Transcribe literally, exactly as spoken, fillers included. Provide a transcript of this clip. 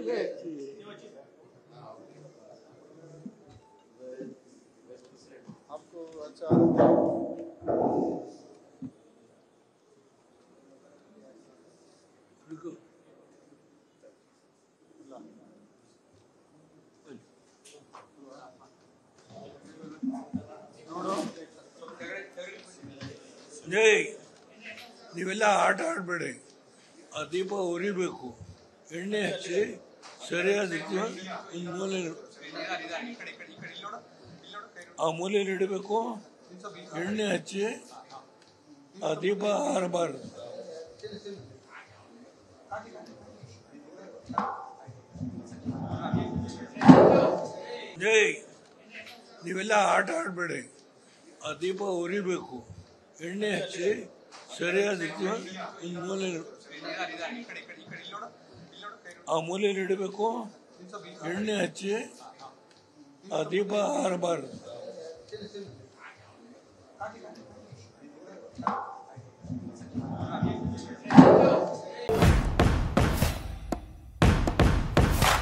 आपको अच्छा ಜೈ ನೀವೆಲ್ಲ ಆಟ ಆಡಬೇಡಿ. ಆ ದೀಪ ಉರಿಬೇಕು, ಎಣ್ಣೆ ಹಚ್ಚಿ ಸರಿಯಾದ ಒಂದು ಮೂಲೆ ಆ ಮೂಲೆಯಲ್ಲಿ ಇಡಬೇಕು. ಎಣ್ಣೆ ಹಚ್ಚಿ ಆ ದೀಪ ಆರಬಾರದು. ಜೈ ನೀವೆಲ್ಲ ಆಟ ಆಡಬೇಡಿ. ಆ ದೀಪ ಉರಿಬೇಕು, ಎಣ್ಣೆ ಹಚ್ಚಿ ಸರಿಯಾದ ಒಂದು ಮೂಲೆ ಆ ಮೂಲೆಯಲ್ಲಿ ಇಡಬೇಕು. ಎಣ್ಣೆ ಹಚ್ಚಿ ಆ ದೀಪ ಆರಬಾರದು.